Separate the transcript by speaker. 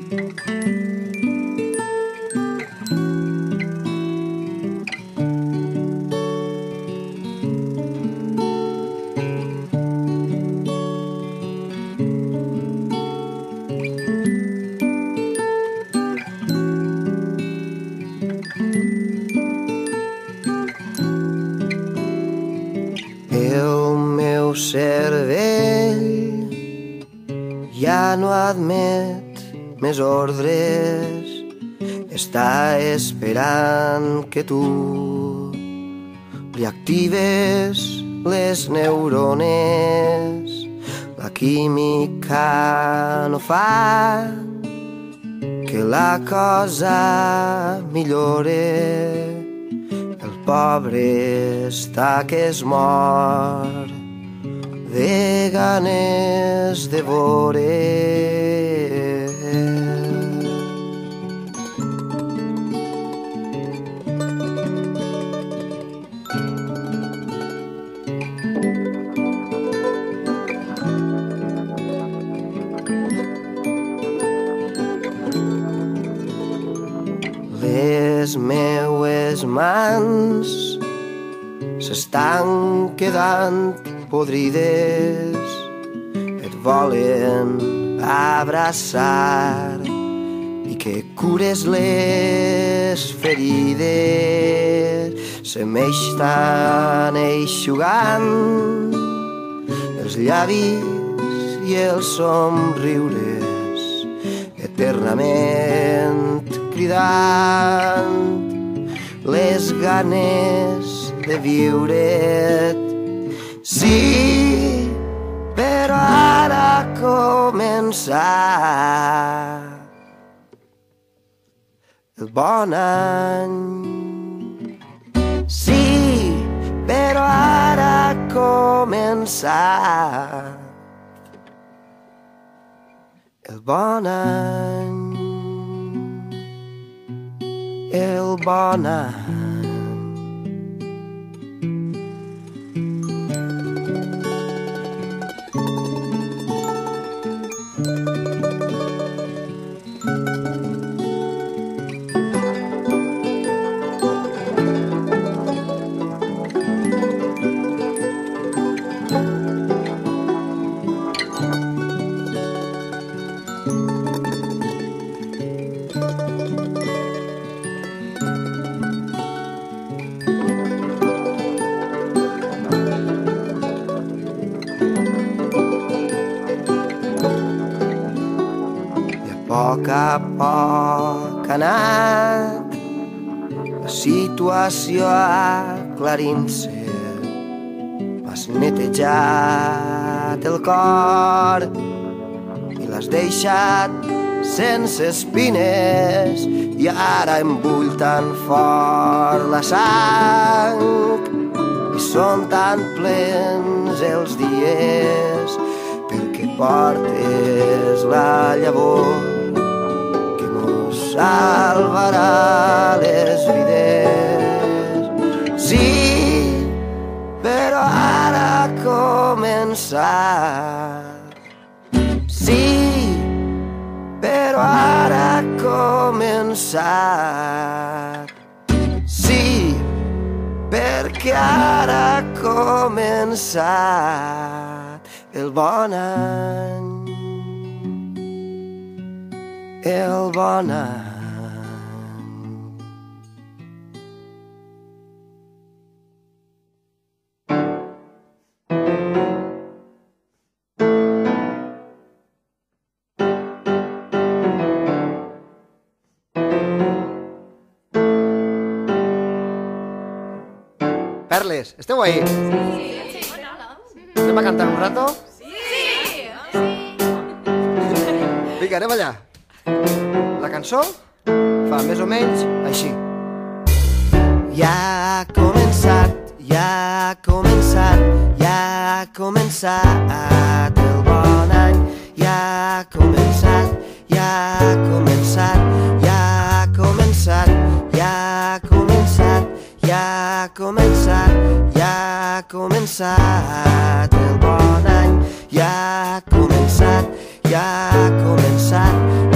Speaker 1: El meu cervell ja no admet més ordres, està esperant que tu li actives les neurones. La química no fa que la cosa millore. El pobre està que es mor de ganes de veure. Les meues mans s'estan quedant podrides, et volen abraçar i que cures les ferides. Se m'estan eixugant els llavis i els somriures, eternament cridant les ganes de viure't. Sí, però ara comença el bon any. Sí, però ara comença el bon any. El bon any. poc a poc ha anat la situació aclarint-se. M'has netejat el cor i l'has deixat sense espines, i ara em bull tan fort la sang i són tan plens els dies perquè portes la llavor que mos salvarà les vides. Sí, però ara ha començat. Sí, però ara ha començat. Sí, perquè ara ha començat el bon any. El bon any.
Speaker 2: Perles, esteu ahí?
Speaker 3: Sí.
Speaker 2: Anem a cantar un rato?
Speaker 3: Sí.
Speaker 2: Vinga, anem allà. La cançó fa més o menys així.
Speaker 1: Ja ha començat, ja ha començat, ja ha començat el bon any. Ja ha començat, ja ha començat, ja ha començat, ja ha començat, ja ha començat, ja ha començat el bon any. Ja ha començat, ja ha començat,